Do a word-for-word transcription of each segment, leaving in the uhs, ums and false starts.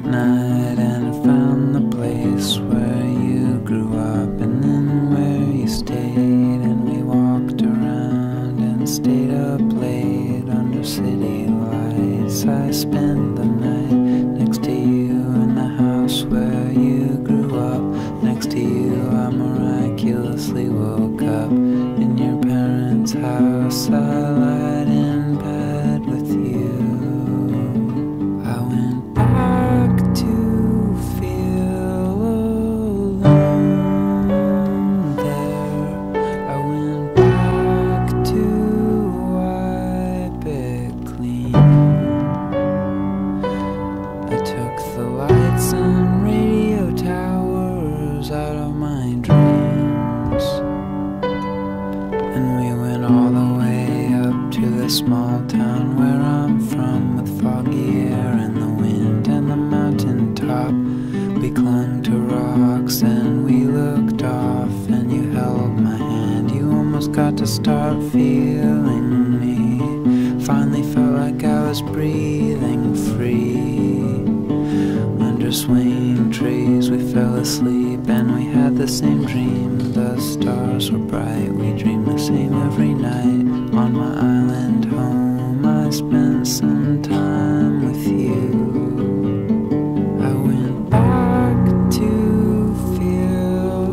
night and I found the place where you grew up and then where you stayed, and we walked around and stayed up late under city lights. I spent the night next to you in the house where you grew up. Next to you I miraculously woke up in your parents' house. I lied in bed with you. I went back to feel alone there. I went back to wipe it clean. I took the lights and radio towers out of my dreams, and we went all the way up to the small town where I'm from, with foggy air and the wind and the mountain top. We clung to rocks and we looked off, and you held my hand. You almost got to start feeling me. Finally felt like I was breathing free. Under swaying trees we fell asleep, and we had the same dream. The stars were bright, we dreamed the same every night. On my island home I spent some time with you. I went back to feel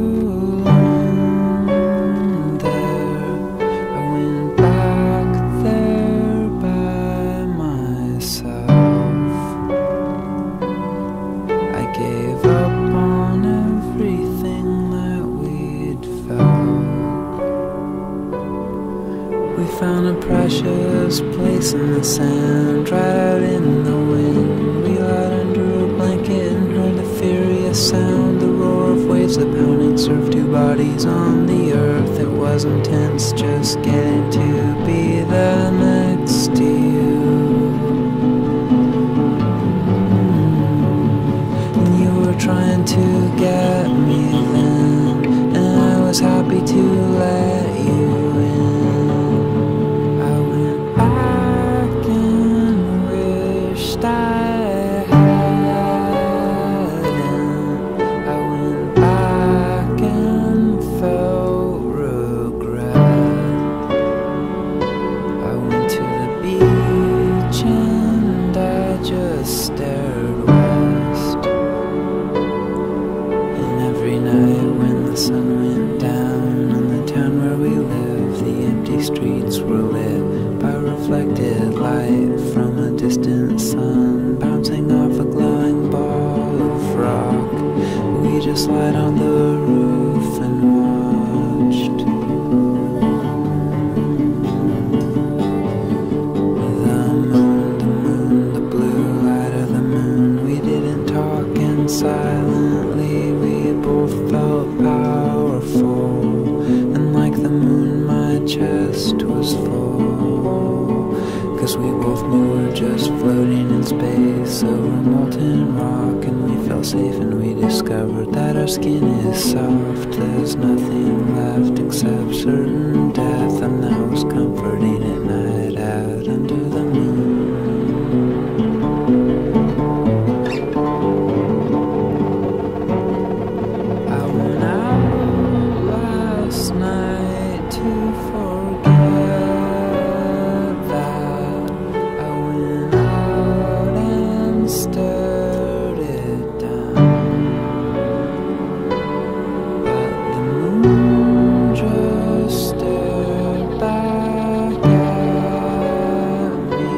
alone there. I went back there by myself. I gave up on everything that we'd felt. We found a precious place in the sand, right out in the wind. We lied under a blanket and heard the furious sound, the roar of waves, the pounding surf, two bodies on the earth. It was intense just getting to be there next to you. And you were trying to get me then, and I was happy to let you in. I went back and wished I hadn't. I went back and felt regret. I went to the beach and I just stared west. And every night when the sun went down in the town where we lived, the empty streets were lit by reflected light from a distant sun, bouncing off a glowing ball of rock. We just lied on the roof and watched. The moon, the moon, the blue light of the moon. We didn't talk, and silently we both felt powerful. And like the moon, my chest was full, 'cause we both knew we're just floating in space over molten rock. And we felt safe, and we discovered that our skin is soft. There's nothing left except certain death, and that was comforting at night out under the moon. I went out last night to forget that. I went out and stared it down, but the moon just stared back at me.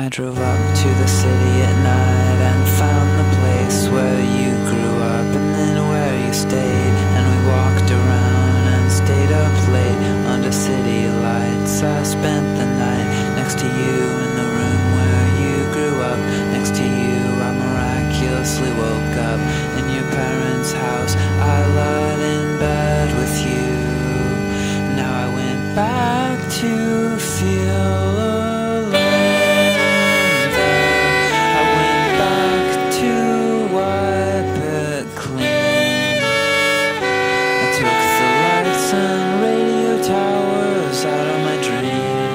drove up to the city at night and found the place where you grew up and then where you stayed. And we walked around and stayed up late under city lights. I spent the night next to you in the room where you grew up. Next to you I miraculously woke up in your parents' house. I lied in bed with you. Now I went back to feel alone there. I went back to wipe it clean. I took the lights and radio towers out of my dream,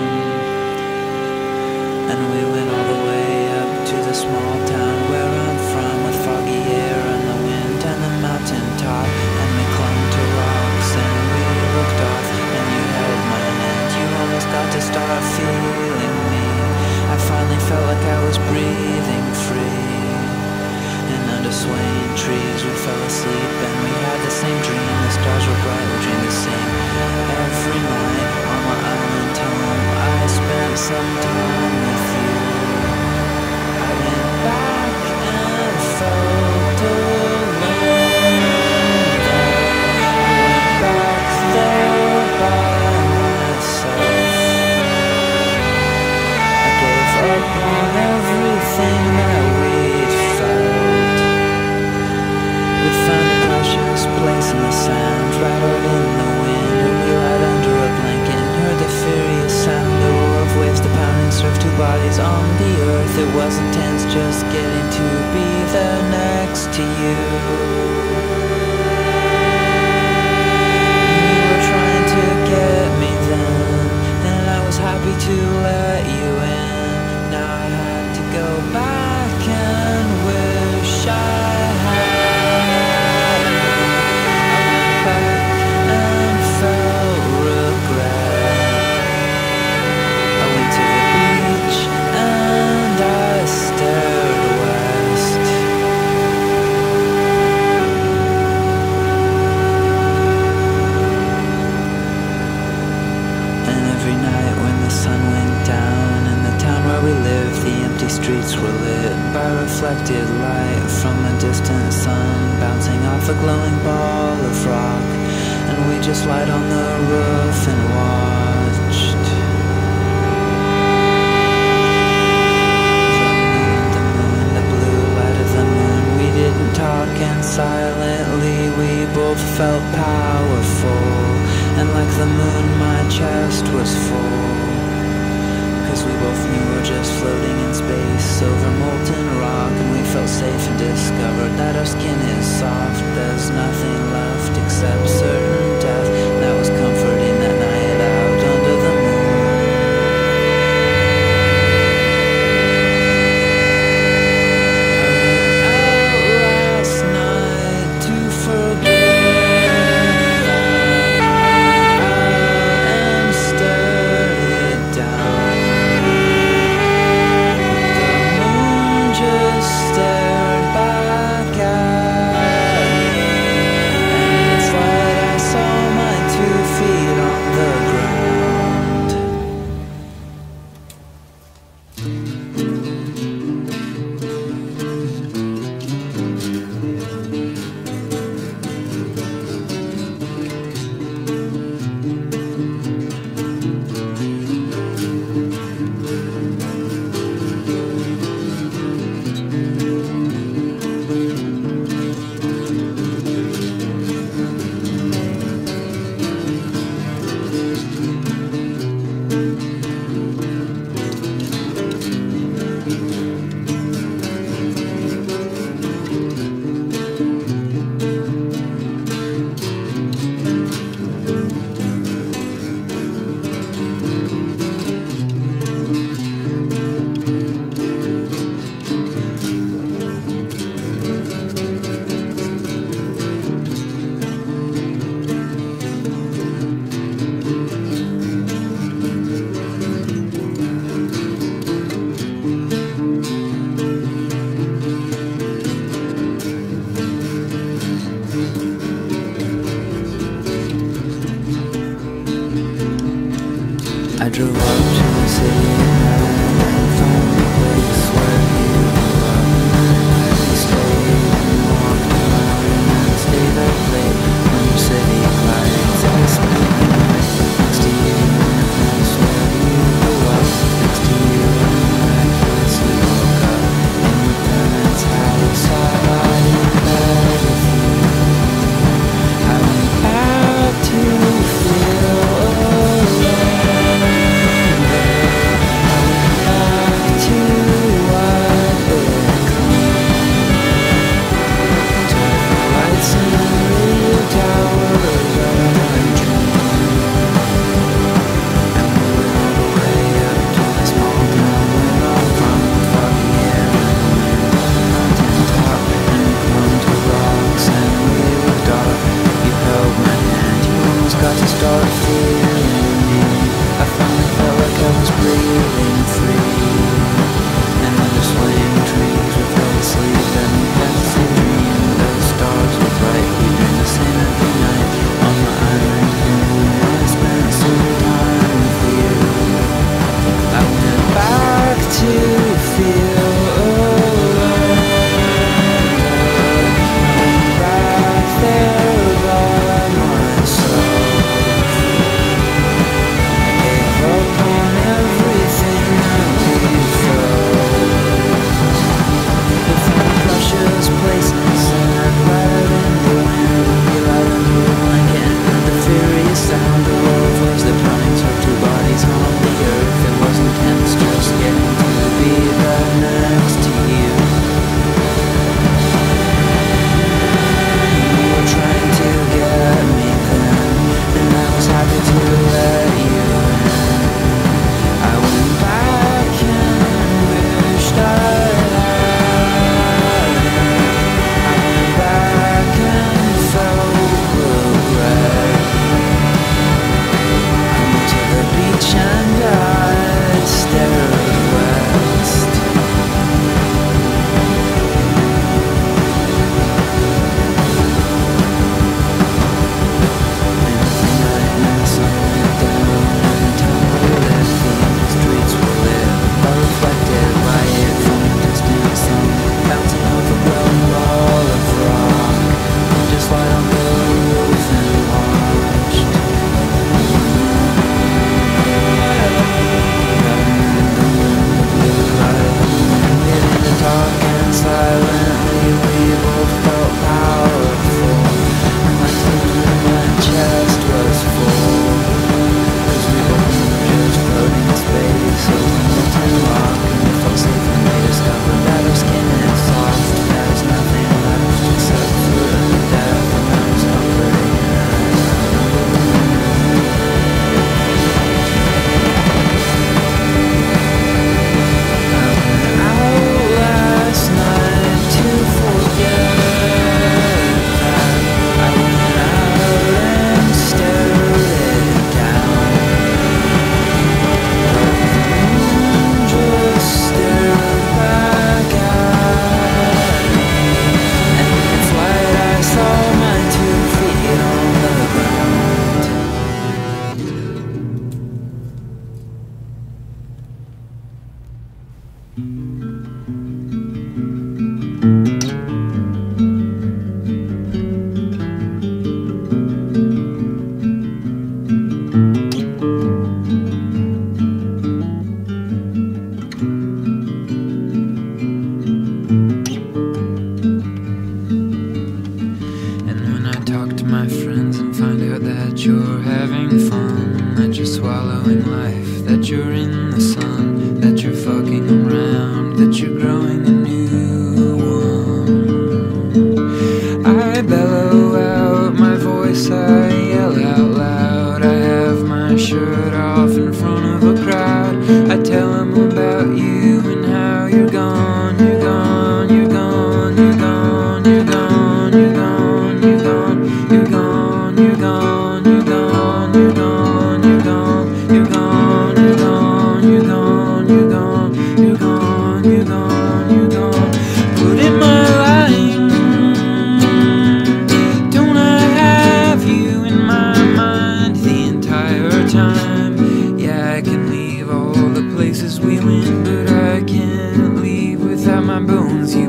and we went all the way up to the small town where I'm from, with foggy air and the wind and the mountain top. And we clung to rocks and we looked off, and you held my hand. You almost got to start feeling me. I finally felt like I was breathing free. And under swaying trees we fell asleep, and we had the same dream. The stars were bright, we dreamed the same. Every night on my island home I spent some time with you. I went back and felt alone there. I went back there by myself. I gave up on everything that we'd felt. We'd found a precious place in the sand, rattled in the wind, and we lied under a blanket and heard the furious sound, the roar of waves, the pounding surf, two bodies on the earth. It wasn't tense, just getting to be there next to you. You were trying to get me then, and I was happy to let you in. Now I had to go back and wish I had. I went back and felt regret. I went to the beach and I stared west. And every night when the sun went down in the town where we lived, the empty streets were lit by reflected light from a distant sun bouncing off a glowing ball of rock. And we just lied on the roof and watched the moon, the blue light of the moon. We didn't talk, and silently we both felt powerful. And like the moon my chest was full, 'cause we both knew we were just floating in space over molten rock. And we felt safe and discovered that our skin is soft. There's nothing left except certain death. That was comforting that night out under the moon. I went out last night to forget that. I went out and stared it down. The moon just stared back at me, and its light I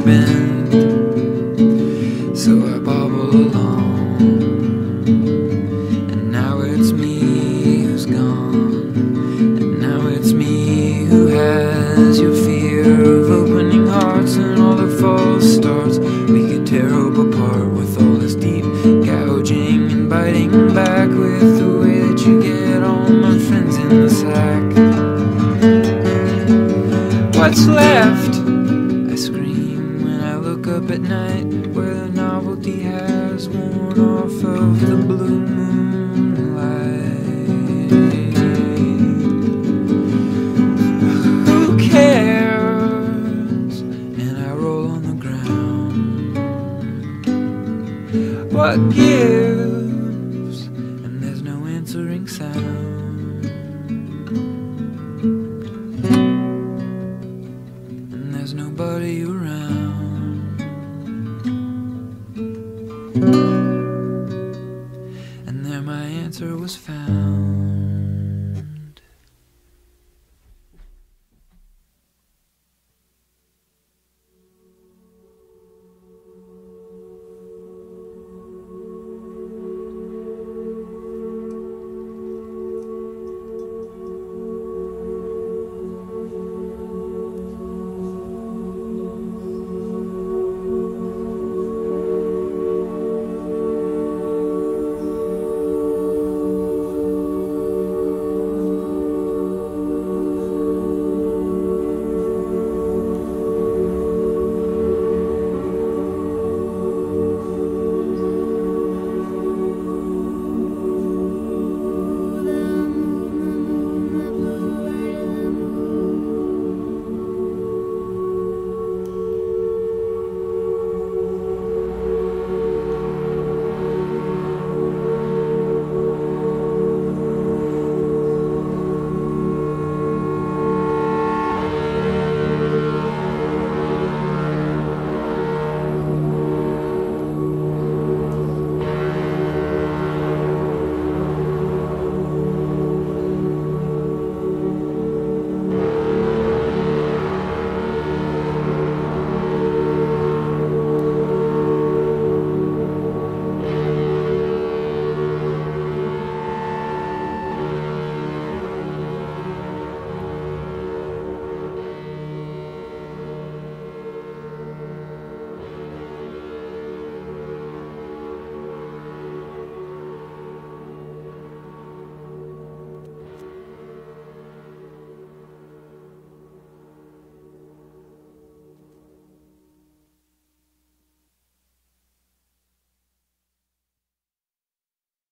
bend. So I bobble along, and now it's me who's gone, and now it's me who has your fear of opening hearts and all the false starts we could tear up apart with all this deep gouging and biting back with the way that you get all my friends in the sack. What's left? I scream when I look up at night, where the novelty has worn off of the blue moonlight. Who cares? And I roll on the ground. What gives? And there's no answering sound. And there's nobody around.